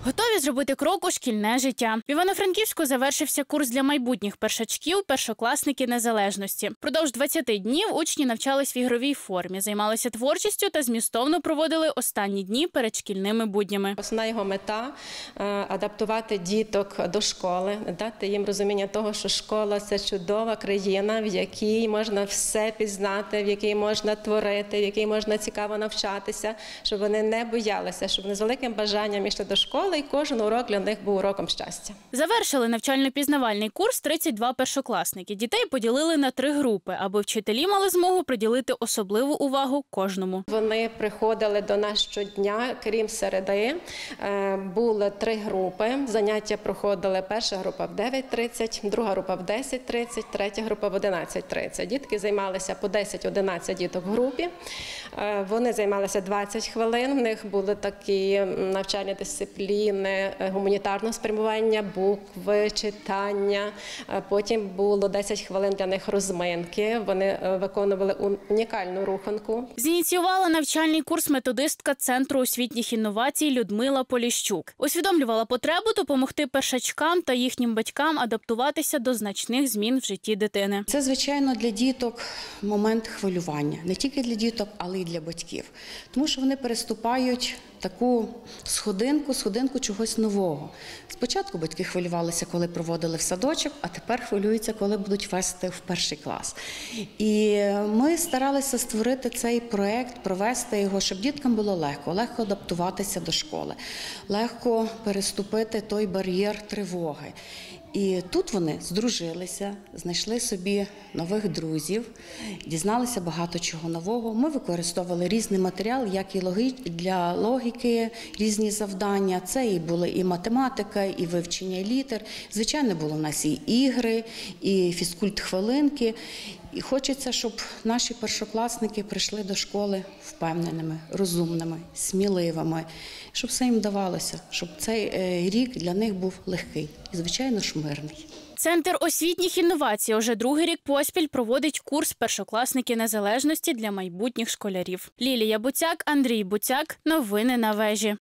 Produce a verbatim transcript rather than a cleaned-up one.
Готові зробити крок у шкільне життя. В Івано-Франківську завершився курс для майбутніх першачків «Першокласники незалежності». Продовж двадцяти днів учні навчались в ігровій формі, займалися творчістю та змістовно проводили останні дні перед шкільними буднями. Основна його мета – адаптувати діток до школи, дати їм розуміння того, що школа – це чудова країна, в якій можна все пізнати, в якій можна творити, в якій можна цікаво навчатися, щоб вони не боялися, щоб вони з великим бажанням йшли до школи, і кожен урок для них був уроком щастя. Завершили навчально-пізнавальний курс тридцять два першокласники. Дітей поділили на три групи, аби вчителі мали змогу приділити особливу увагу кожному. Вони приходили до нас щодня, крім середи. Були три групи. Заняття проходили: перша група в дев'ять тридцять, друга група в десять тридцять, третя група в одинадцять тридцять. Дітки займалися по десять-одинадцять діток в групі. Вони займалися двадцять хвилин. В них були такі навчальні дисципліни, гуманітарного спрямування, букви, читання. Потім було десять хвилин для них розминки. Вони виконували унікальну руханку. Зініціювала навчальний курс методистка Центру освітніх інновацій Людмила Поліщук. Усвідомлювала потребу допомогти першачкам та їхнім батькам адаптуватися до значних змін в житті дитини. Це, звичайно, для діток момент хвилювання. Не тільки для діток, але й для батьків. Тому що вони переступають таку сходинку, сходинку чогось нового. Спочатку батьки хвилювалися, коли проводили в садочок, а тепер хвилюються, коли будуть вести в перший клас. І ми старалися створити цей проєкт, провести його, щоб діткам було легко, легко адаптуватися до школи, легко переступити той бар'єр тривоги. І тут вони здружилися, знайшли собі нових друзів, дізналися багато чого нового. Ми використовували різний матеріал, як і для логіки, різні завдання. Це і були і математика, і вивчення літер. Звичайно, було в нас і ігри, і фізкульт-хвилинки. І хочеться, щоб наші першокласники прийшли до школи впевненими, розумними, сміливими, щоб все їм давалося, щоб цей рік для них був легкий і, звичайно ж, мирний. Центр освітніх інновацій уже другий рік поспіль проводить курс «Першокласники незалежності» для майбутніх школярів. Лілія Буцяк, Андрій Буцяк. Новини на вежі.